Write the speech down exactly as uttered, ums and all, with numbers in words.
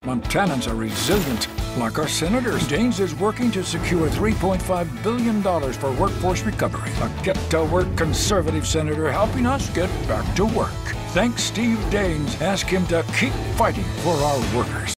Montanans are resilient, like our senators. Daines is working to secure three point five billion dollars for workforce recovery. A get-to-work conservative senator helping us get back to work. Thanks, Steve Daines. Ask him to keep fighting for our workers.